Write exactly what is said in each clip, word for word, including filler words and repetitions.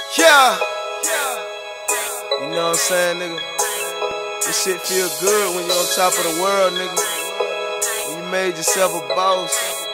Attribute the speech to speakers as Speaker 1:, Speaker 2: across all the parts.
Speaker 1: Yeah. You know what I'm saying, nigga? This shit feel good when you're on top of the world, nigga. When you made yourself a boss.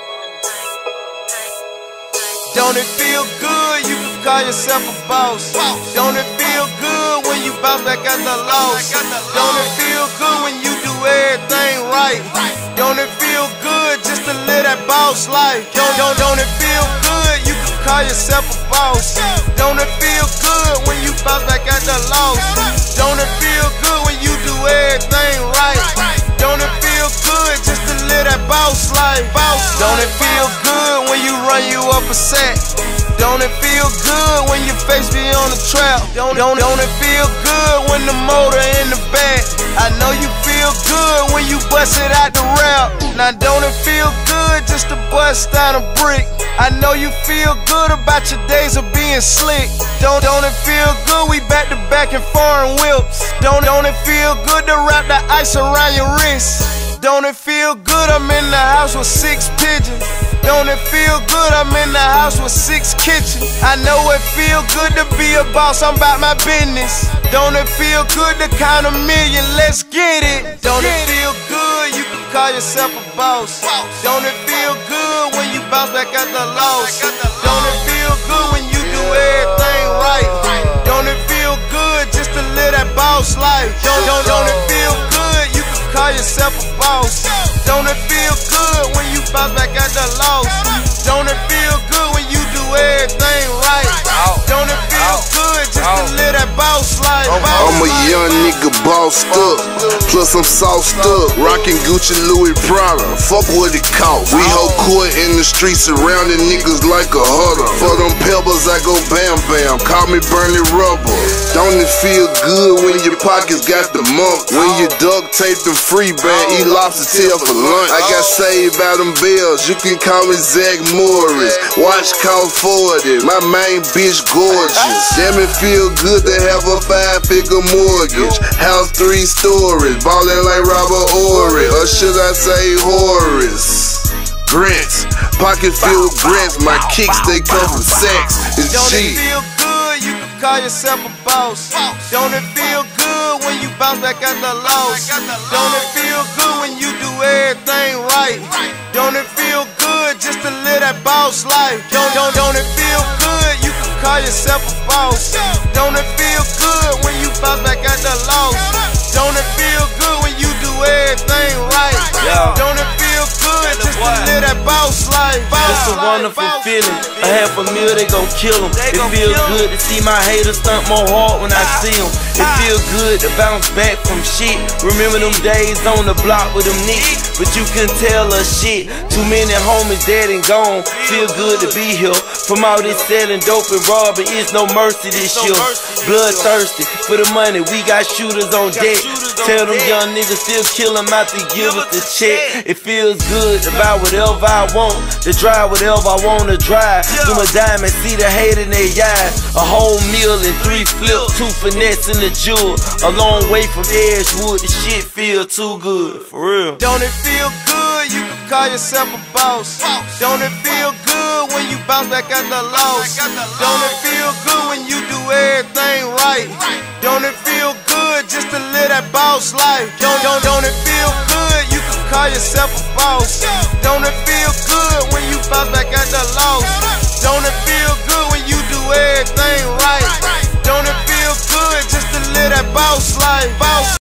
Speaker 1: Don't it feel good? You can call yourself a boss. Don't it feel good when you bounce back at the loss? Don't it feel good when you do everything right? Don't it feel good just to live that boss life? Don't, don't, don't it feel good? You can call yourself a boss. Don't it feel good when you bounce back at the loss? Don't it feel good when you do everything right? Don't it feel good just to live that boss life? Don't it feel good when you run you up a set? Don't it feel good when your face be on the trap? Don't, don't, don't it feel good when the motor in the back? I know you feel good when you bust it out the rap. Now don't it feel good just to bust out a brick? I know you feel good about your days of being slick. Don't, don't it feel good we back to back in foreign whips? Don't, don't it feel good to wrap the ice around your wrist? Don't it feel good I'm in the house with six pigeons? Don't it feel good I'm in the house with six kitchens? I know it feel good to be a boss, I'm about my business. Don't it feel good to count a million, let's get it. Don't it feel good you can call yourself a boss? Don't it feel good when you bounce back at the loss? Don't it feel good when you do everything right? Don't it feel good just to live that boss life? Don't, don't, don't it feel good you can call yourself a boss? Don't it feel good when you bounce back at the loss? Don't it feel good when you do everything right? Don't it feel good just to live that boss life?
Speaker 2: I'm a young nigga bossed up, plus I'm sauced up, rockin' Gucci, Louis, Prada, fuck what it cost. We hold court in the streets, surrounding niggas like a huddle. For them pebbles I go bam bam, call me Bernie Rubber. Don't it feel good when your pockets got the mump? When you duct tape the free band, eat lobster tail for lunch. I got saved by them bills, you can call me Zach Morris. Watch count forty, my main bitch gorgeous. Damn it feel good to have a five figure mortgage. House three stories, ballin' like Robert Horry, or should I say Horace Grants, pocket filled grants, my kicks they come from sex. It's
Speaker 1: Don't
Speaker 2: cheap.
Speaker 1: it feel good you can call yourself a boss? Don't it feel good when you bounce back at the loss? Don't it feel good when you do everything right? Don't it feel good just to live that boss life? Don't, don't, don't it feel good you can call yourself a boss? Don't it feel good when you bounce back at the loss? Don't it feel good when you do everything right? Don't it feel good just to live that boss life?
Speaker 3: It's a wonderful feeling. A half a meal, they gon' kill them. It feel good to see my haters stump more hard when I see them. It feel good to bounce back from shit. Remember them days on the block with them niggas, but you couldn't tell us shit. Too many homies dead and gone. Feel good to be here. From all this selling dope and robbing, it's no mercy this year. Bloodthirsty for the money, we got shooters on deck. Tell them young niggas still kill them out to give us the check. It feels good to buy whatever I want, to drive whatever I want to drive. Do my diamond, see the hate in their eyes. A whole meal and three flip, two finesse in the jewel. A long way from Edgewood, the shit feel too good, for real.
Speaker 1: Don't it feel good you can call yourself a boss? Don't it feel good when you bounce back at the loss? Don't it feel good when you do everything right? Don't it feel good just to live that boss life? Don't, don't, don't it feel good you can call yourself a boss? Don't it feel good when you bounce back at the loss? Don't it feel good when you do everything right? Don't it feel good just to live that boss life?